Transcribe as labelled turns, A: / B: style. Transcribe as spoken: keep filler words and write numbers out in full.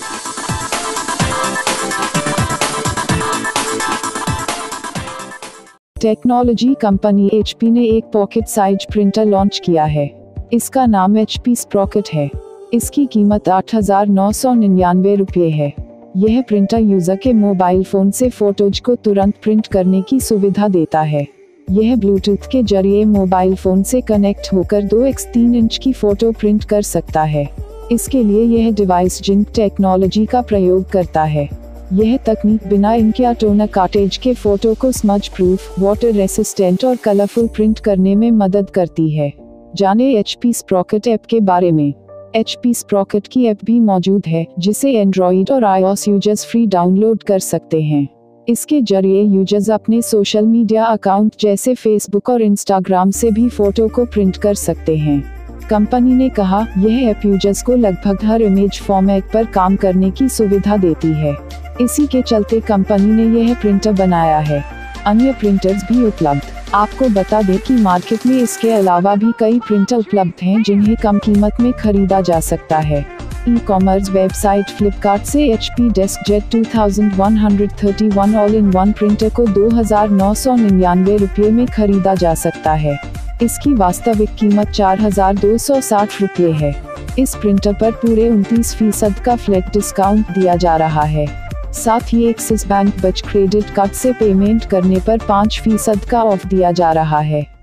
A: Technology company H P ने एक pocket size printer launch किया है। इसका नाम एच पी स्प्रॉकेट है। इसकी कीमत आठ हजार नौ सौ निन्यानवे रुपये है। यह प्रिंटर यूजर के मोबाइल फोन से फोटोज को तुरंत प्रिंट करने की सुविधा देता है। यह ब्लूटूथ के जरिए मोबाइल फोन से कनेक्ट होकर दो एक्स तीन इंच की फोटो प्रिंट कर सकता है। इसके लिए यह डिवाइस जिंक टेक्नोलॉजी का प्रयोग करता है। यह तकनीक बिना इंक या टोनर कार्टेज के फोटो को स्मज प्रूफ, वाटर रेसिस्टेंट और कलरफुल प्रिंट करने में मदद करती है। जाने एच पी स्प्रॉकेट ऐप के बारे में। एच पी स्प्रॉकेट की ऐप भी मौजूद है, जिसे एंड्रॉइड और आईओएस यूजर्स फ्री डाउनलोड कर सकते हैं। इसके जरिए यूजर्स अपने सोशल मीडिया अकाउंट जैसे फेसबुक और इंस्टाग्राम से भी फोटो को प्रिंट कर सकते हैं। कंपनी ने कहा, यह ऐप यूजर्स को लगभग हर इमेज फॉर्मेट पर काम करने की सुविधा देती है। इसी के चलते कंपनी ने यह प्रिंटर बनाया है। अन्य प्रिंटर्स भी उपलब्ध। आपको बता दें कि मार्केट में इसके अलावा भी कई प्रिंटर उपलब्ध हैं जिन्हें कम कीमत में खरीदा जा सकता है। ई कॉमर्स वेबसाइट फ्लिपकार्ट से H P Deskjet two thousand one hundred thirty one all in one printer को दो हजार नौ सौ निन्यानवे रुपये में खरीदा जा सकता है। इसकी वास्तविक कीमत चार हजार दो सौ साठ रुपये है। इस प्रिंटर पर पूरे उनतीस फीसद का फ्लैट डिस्काउंट दिया जा रहा है। साथ ही एक्सिस बैंक बच क्रेडिट कार्ड से पेमेंट करने पर पाँच फीसद का ऑफ दिया जा रहा है।